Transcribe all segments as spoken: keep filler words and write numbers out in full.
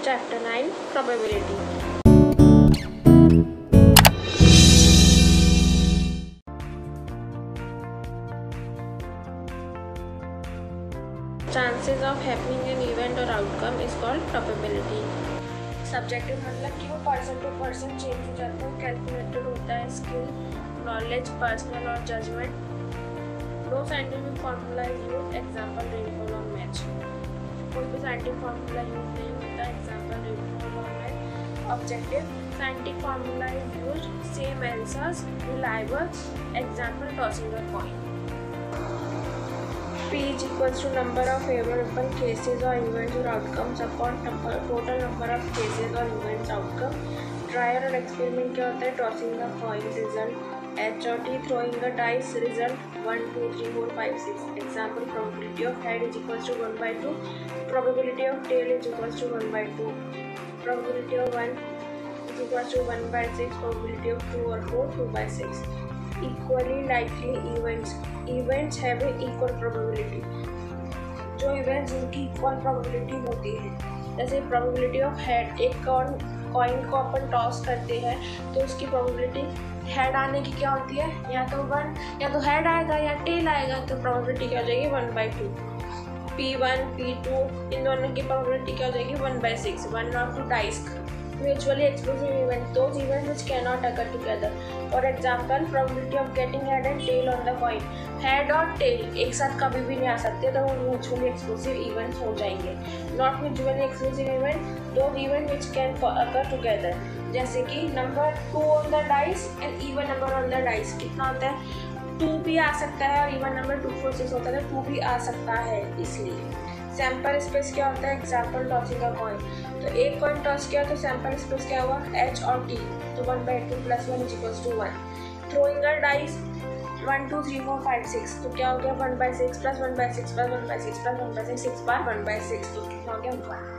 Chapter nine Probability. Chances of happening an event or outcome is called probability. Subjective मतलब कि वो person to person change हो जाता है, calculated होता है, skill, knowledge, personal और judgment. No scientific formula is used. Example rainfall or match. कोई भी scientific formula use नहीं होता. Example rainfall or match. Objective scientific formula is used. Same answers, reliable. Example tossing a coin. P is equals to number of favorable cases or events or outcomes upon number total number of cases or events outcome. Trial और experiment क्या होता है? Tossing a coin result. H or T throwing a dice result one two three four five six. Example probability of head is equals to one by two. Probability of tail is equals to one by two. Probability of one is equals to one by six. Probability of two or four two by six. Equally likely events. Events have a equal probability. जो events जिनकी equal probability होती है, जैसे probability of head, एक coin को अपन toss करते हैं तो उसकी probability head आने की क्या होती है? या तो one या तो head आएगा या tail आएगा, तो probability क्या हो जाएगी? one by two. P one, P two इन दोनों की probability क्या हो जाएगी? one by six. One or two dice. Mutually exclusive events, those events which cannot occur together. For example, probability of getting head and tail on the coin. Head और tail एक साथ कभी भी नहीं आ सकते, तो वो mutually exclusive events हो जाएंगे. Not mutually exclusive event, those events which can occur together. जैसे कि number two on the dice and even number on the dice कितना होता है? two भी आ सकता है और even number two four six होता है, तो two भी आ सकता है इसलिए. सैम्पल स्पेस क्या होता है? एग्जाम्पल टॉसिंग का कॉइन. तो एक कॉइन टॉस किया तो सैम्पल स्पेस क्या हुआ? एच और टी. तो one by two plus one is equals to one. Throwing a dice one two three four five six. तो क्या हो गया? One by six plus one by six plus one by six plus one by six six बार one by six. तो कितना हो गया?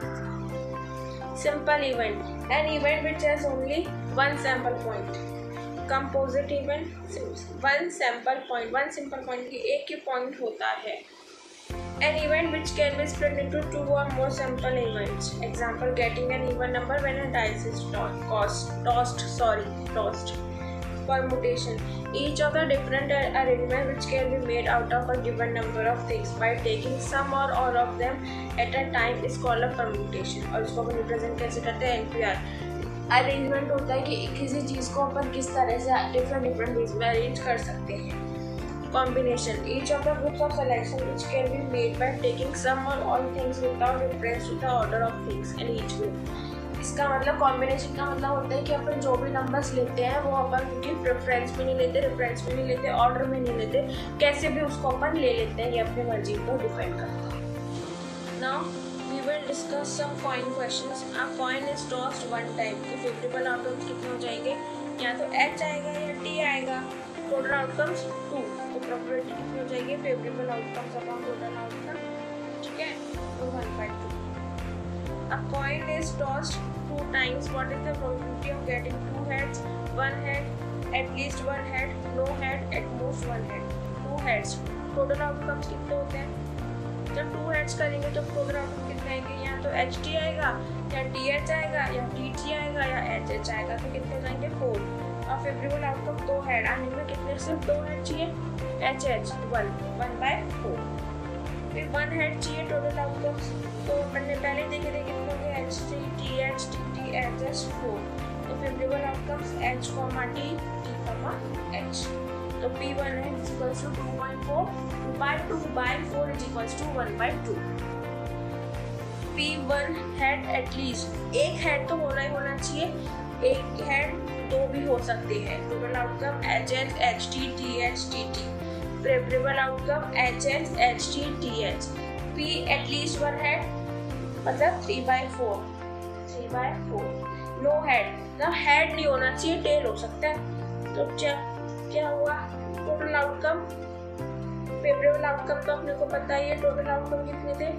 One. Simple event an event which has only one sample point. Composite event one sample point. One simple point की एक ही point होता है. An event which can be split into two or more sample events. Example: getting an even number when a dice is tossed. Tossed, sorry, tossed. Permutation: each of the different arrangement which can be made out of a given number of things by taking some or all of them at a time is called a permutation. और इसको अपन represent कैसे करते हैं? N P R. Arrangement होता है कि किसी चीज़ को अपन किस तरह से डिफरेंट डिफरेंट वेज में अरेंज कर सकते हैं. Combination: each of the groups of selection which can be made by taking some or all things without reference to the order of things in each group. इसका मतलब combination का मतलब होता है कि अपन जो भी नंबर्स लेते हैं वो अपन उनकी प्रेफरेंस में नहीं लेते, रेफरेंस में नहीं लेते, ऑर्डर में नहीं लेते, कैसे भी उसको अपन ले लेते हैं. ये अपनी मर्जी पर डिपेंड करता है. Now we will discuss some coin questions. A coin is tossed one time. तो फेवरेबल आउटकम्स कितने हो जाएंगे? या तो H आएगा या T आएगा. Total outcomes two. तो प्रोबेबिलिटी कितनी हो जाएगी? Favourable outcomes upon total outcome. ठीक है, तो one by two. A coin is tossed two times. What is the probability of getting two heads? One head, at least one head, no head, at most one head. Two heads. Total outcomes कितने होते हैं? जब two heads करेंगे तो total outcome कितने आएंगे? या तो एच टी आएगा या टी एच आएगा या टी टी आएगा या एच एच आएगा. तो कितने जाएंगे? फोर. और फेवरेबल आउटकम दो हेड आने में कितने? सिर्फ दो हेड चाहिए. H H one one by four. फिर वन हेड चाहिए टोटल आउटकम्स. तो अपन ने पहले देखे थे कितने होंगे? H T T H T T H H four. तो favourable outcomes H comma T T comma H. तो पी वन है is equals to two by four. Two by two by four is equals to one by two. P one head at least. एक head तो होना ही होना चाहिए. एक head दो भी हो सकते हैं. Total outcome H H H T T H T T. Favourable outcome H H H T T H. P at least one head मतलब three by four. Three by four. No head ना, head नहीं होना चाहिए, tell हो सकता है. तो क्या क्या हुआ? टोटल आउटकम फेवरेबल आउटकम तो अपने को पता ही है. टोटल आउटकम कितने थे?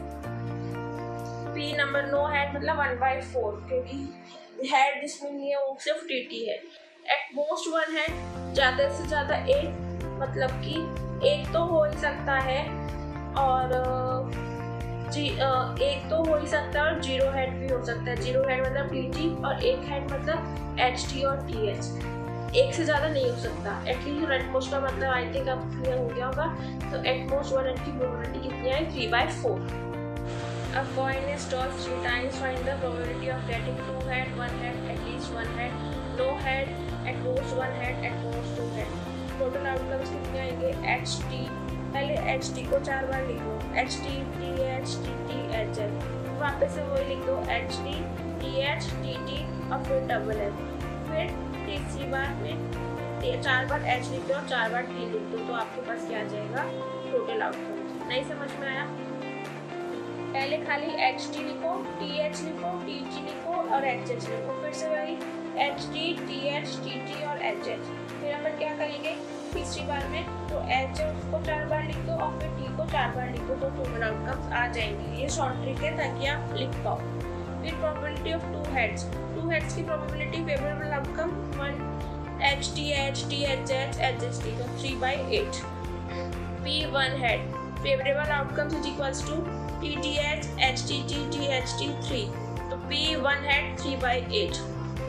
पी नंबर नो हेड मतलब वन बाई फोर, क्योंकि हेड जिसमें नहीं है वो सिर्फ टी टी है. एट मोस्ट वन हेड, ज़्यादा से ज़्यादा एक, मतलब कि एक तो हो ही सकता है. और जी एक तो हो ही सकता है और जीरो हेड भी हो सकता है। जीरो हेड मतलब टी टी और एक हेड मतलब एच टी और टी एच। एक से ज़्यादा नहीं हो सकता। एटलीस्ट एटमोस्ट का मतलब आई थिंक अब क्लियर हो गया होगा। तो एटमोस्ट वन हेड की प्रोबेबिलिटी कितनी है? Three by four. अब coin is tossed three times, find the probability of getting two head, one head, at least one head, no head, at most one head, at most two head. Total outcomes कितने आएंगे? H T, पहले H T को चार बार लिख लो, H T, T H, T T, H H, वापस से वही लिख दो, H T, T H, T T और फिर डबल एच, फिर तीसरी बार में चार बार एच लिख दो और चार बार टी लिख दो, तो आपके पास क्या आ जाएगा? Total outcomes. नहीं समझ में आया? पहले खाली एच टी लिखो, टी एच लिखो, टी टी लिखो और एच एच लिखो, फिर से वही H T, T H, T T और एच एच। फिर अपन क्या करेंगे तीसरी बार में? तो एच को चार बार लिख दो और फिर टी को चार बार लिख दो, तो टोटल आउटकम्स आ जाएंगे। ये शॉर्ट ट्रिक है ताकि आप लिख पाओ। फिर probability of two heads, two heads की probability favourable outcome one H T H, T H H, H H T, तो three by eight. P one head favourable outcomes is equals to T T H, H T T, T H T, three, तो P one head three by eight.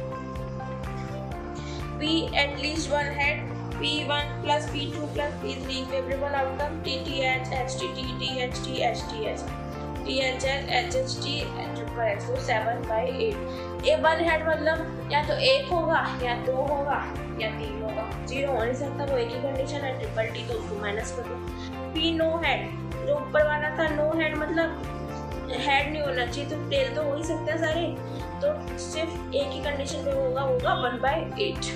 P at least one head, P one plus P two plus P three favorable outcome T T H, H T T, T H T, H T H, T H H, H H T, triple H, so seven by eight। A one head मतलब या तो एक होगा या दो होगा या तीन होगा, जीरो हो नहीं सकता, वो एक ही कंडीशन है। ट्रिपल टी तो उसको माइनस कर दो। P नो हेड, जो ऊपर वाला था नो हेड मतलब हेड नहीं होना चाहिए, तो टेल तो हो ही सकता है सारे, तो सिर्फ एक ही कंडीशन पे होगा, होगा one by eight.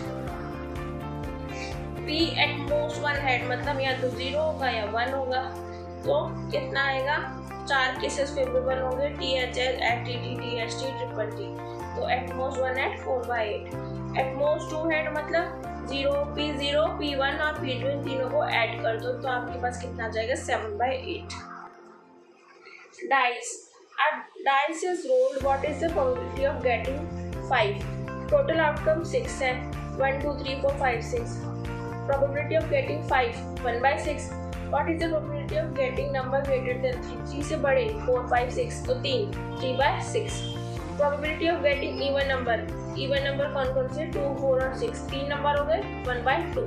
P at most one head मतलब या तो जीरो होगा या वन होगा, तो कितना आएगा? चार केसेस फेवरेबल होंगे, T H H, H T T, T H T, triple T, तो at most one head four by eight. At most two head मतलब zero, P zero, P one और पी टू, इन तीनों को add कर दो, तो आपके पास कितना आ जाएगा? Seven by eight. Dice, a dice is rolled, what is the probability of getting five? Total outcome six है, one two three four five six। Probability of getting five, one by six। What is the probability of getting number greater than three? three से बड़े, four five six, तो तीन, three by six। Probability of getting even number, even number कौन कौन से? two, four और six, तीन नंबर हो गए, one by two।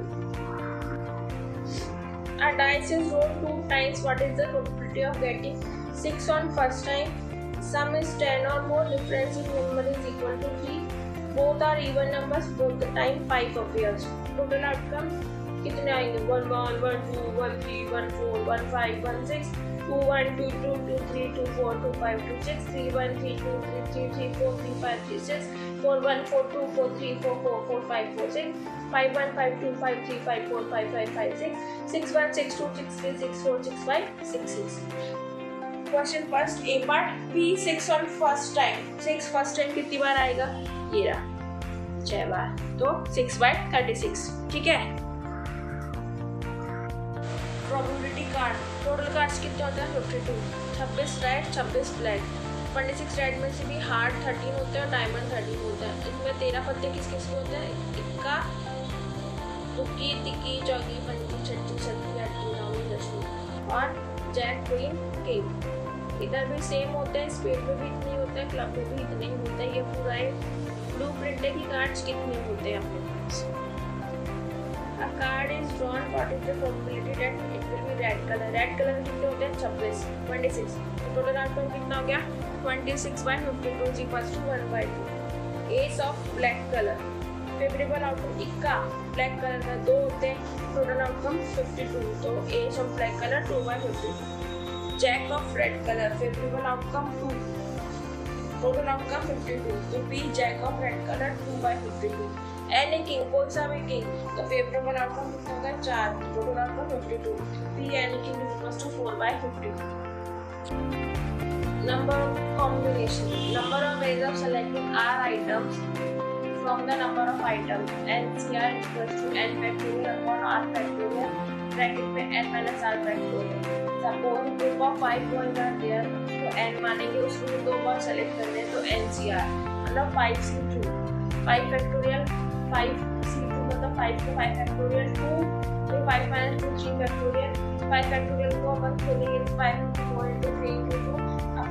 A dice is rolled two times, what is the probability of getting six on first time? Sum is ten or more, difference in number is equal to three, both are even numbers, both the time five appears। Total outcome कितने आएंगे? one one, one two, one three, one four, one five, one six, two one, two two, two three, two four, two five, two six, three one, three two, three three, three four, three five, three six, four one, four two, four three, four four, four five, four six, five one, five two, five three, five four, five five, five six, six one, six two, six three, six four, six five, six six। Question first A part, P six on first time, six first time कितनी बार आएगा? ये रहा छह बार, तो six by thirty six, ठीक है। Probability card, total cards कितने होते हैं? फिफ्टी टू, छब्बीस रेड, छब्बीस ब्लैक, ट्वेंटी सिक्स रेड में से भी हार्ड थर्टीन होते हैं और डायमंड थर्टीन होता है। इनमें तेरह पत्ते किस किस के होते हैं? इक्का, तुक्की, तिक्की, चौकी, पंची, छठी, छठी, अट्ठी, नौवीं, दसवीं और जैक, क्वीन, किंग। इधर भी सेम होते हैं, स्पेड में भी इतने होते हैं, क्लब में भी इतने ही होते हैं। ये पूरा एक ब्लू प्रिंट है कि कार्ड्स कितने होते हैं अपने पास। A card is drawn, what is the probability that it will be red color? Red colour कितने होते हैं? छब्बीस, ट्वेंटी सिक्स, तो टोटल आउटकम कितना हो गया? Twenty six by fifty two is equals to one by two. Ace of black colour, favourable outcome इक्का, black colour का दो होते हैं, टोटल आउटकम फिफ्टी टू, तो ace of black colour two by fifty two. Jack of red colour, favourable outcome two, total outcome fifty two, तो P jack of red colour two by fifty two. Any king, कोई सा भी king, तो favourable outcome कितना होगा? चार, total outcome fifty two, P any king is equals to four by fifty two. Number of combination, number of ways of selecting R items from the number of items, N C R equals to N factorial upon R factorial, bracket में N minus R factorial. Suppose group of five point are there, तो N मानेंगे उसको दो बार select करने, तो N C R मतलब five C two, five factorial, five C two मतलब फाइव को फाइव फैक्टोरियल, टू तो five minus two three factorial, five factorial को अपन खोलेंगे five into four into three into two,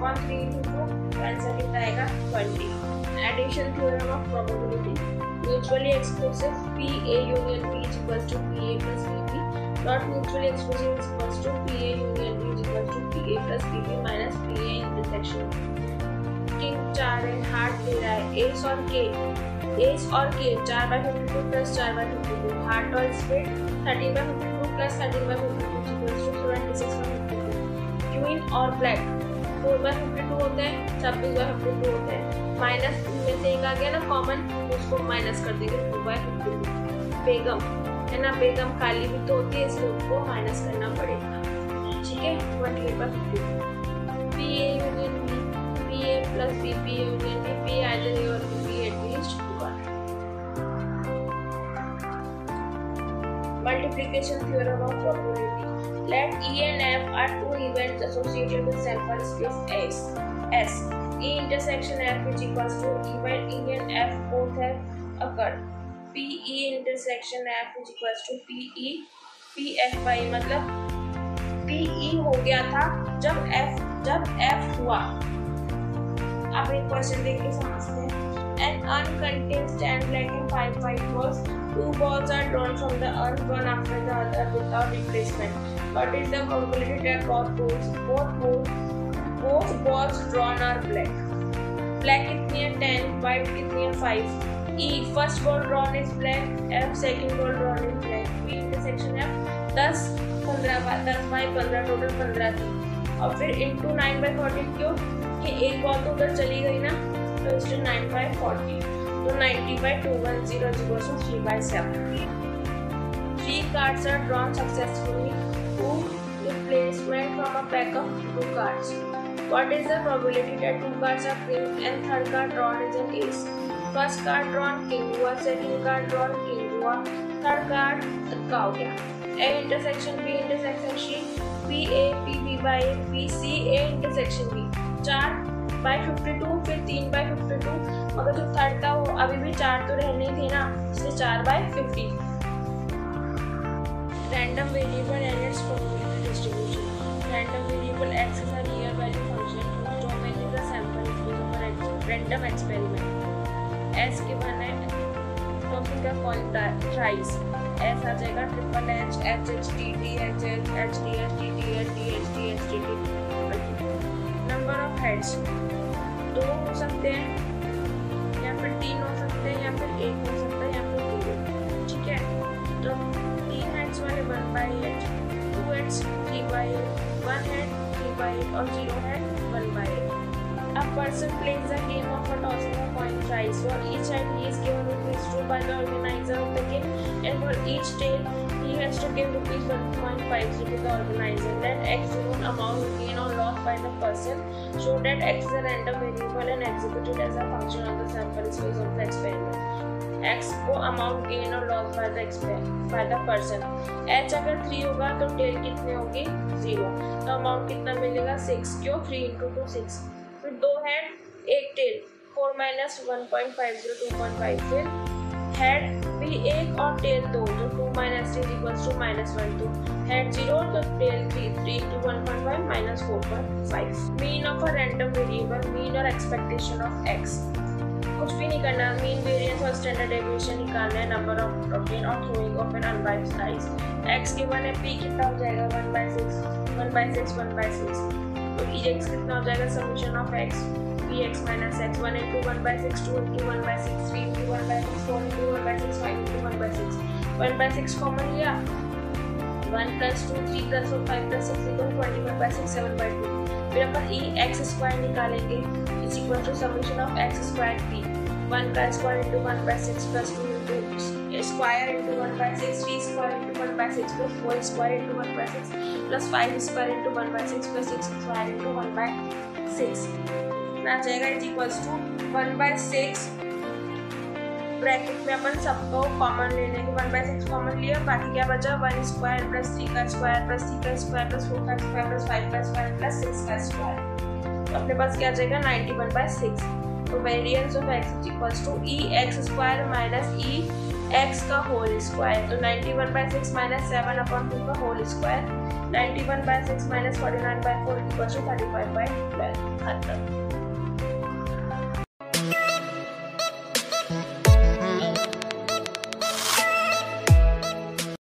upon three into two, answer कितना आएगा twenty. Addition theorem of probability, mutually exclusive P A union P is equals to P A plus P B, not mutually exclusive is equals to P A union P is equals to P A plus P B minus P A intersection। King चार है, heart दे रहा है, S और के, S और K चार by fifty two plus चार by fifty two, heart और split thirteen by fifty two plus thirteen by fifty two equals two twenty six by fifty two. Queen और black four by fifty two होते हैं, छब्बीस by fifty two होते हैं, minus में से एक आ गया ना कॉमन, उसको माइनस कर देंगे टू बाई फिफ्टी टू। बेगम है ना, बेगम खाली भी तो होती है, इसलिए उसको माइनस करना पड़ेगा, ठीक है। Twenty eight by fifty two, P A union B, P A plus B P union B, P either A or B at least one. Multiplication theorem of probability, let E and F are two events associated with sample space S. S. E intersection F which equals to event E and F both have occurred. P E intersection F which equals to P E P F by मतलब P E हो गया था जब F जब F हुआ। अब एक question देख के समझते हैं। An uncontained stand black and five white balls. Two balls are drawn from the urn, one after the other without replacement. What is the probability that both balls, both balls, both balls drawn are black? Black कितनी है ten, white कितनी है five. E first ball drawn is black, F second ball drawn is black. B intersection F दस पंद्रह दस by पंद्रह total पंद्रह थी और फिर into नाइन बाई फोर्टी क्यों कि एक बॉल तो उधर चली गई ना, तो इसलिए नाइन बाई फोर्टी, तो ninety by two one zero zero so three by seven. Three cards are drawn successfully. Two replacement from a pack of two cards. What is the probability that two cards are king and third card drawn is an ace? First card drawn king हुआ, second card drawn king हुआ, third card का हो गया। A intersection B intersection C, P A P B by A, P C A intersection B, चार by fifty two फिर तीन by fifty to, मगर जो थर्ड था वो अभी भी चार तो रहनी थी ना, इसलिए चार by fifty. Random variable and its probability distribution, random variable X is a real value function whose domain is a sample space of a random experiment। S given है, टॉपिक का कॉइन थ्राइस, एस आ जाएगा triple H, H H T T H H H T H T T H T H T H T T. Number of heads दो हो सकते हैं या फिर तीन हो सकते हैं या फिर एक हो सकता है या फिर दो, ठीक है। तो तीन हेड्स वाले one by eight, two heads three by eight, one head three by eight और zero head one by eight. A person plays a game of a tossing a coin thrice. For each head he is given rupees two by the organizer of the game, and for each tail he has to give rupees one point five zero to the organizer. Let x known amount gain or loss by the person. Show that x is a random variable and executed as a function of the sample space of the experiment. X को amount gain or loss by the experiment by the person. H अगर three होगा तो tail कितने होगी zero, तो amount कितना मिलेगा six, क्यों थ्री into टू सिक्स। फिर दो हेड एक tail, four minus one point five zero two point five, फिर हेड भी एक और टेल दो, तो two minus three equals two minus one two, head zero तो tail three, three two one point five minus four point five. Mean of a random variable, mean और expectation of X, कुछ भी नहीं करना, mean variance और standard deviation निकालना है, number of protein और throwing of an unbiased slice. X के वन है, पी कितना हो जाएगा one by six, one by six one by six, तो ई एक्स कितना हो जाएगा summation of X P X minus X, one into one by six, two into one by six, three into one by six, four into one by six, five into one by six, one by six common लिया, one plus two three plus four five plus six equal twenty one by six seven by two. फिर अपन E X square निकालेंगे is equal to summation of X square P, one का square into one by six plus two into square into one by six, three square into one by six plus four square into one by six plus five square into one by six plus six square into one by six ना जाएगा is equals to one by six. Bracket में अपन सबको common ले लेंगे, one by six common लिया, बाकी क्या बचा वन स्क्वायर प्लस थ्री का स्क्वायर प्लस थ्री का स्क्वायर प्लस फोर का स्क्वायर प्लस फाइव का स्क्वायर प्लस सिक्स का स्क्वायर, तो अपने पास क्या आ जाएगा नाइन्टी वन बाई सिक्स। तो variance of X is equals to E X square minus E x का होल स्क्वायर, तो ninety one by six minus seven upon two का whole square, ninety one by six minus forty nine by four equal to thirty five by twelve खत्म।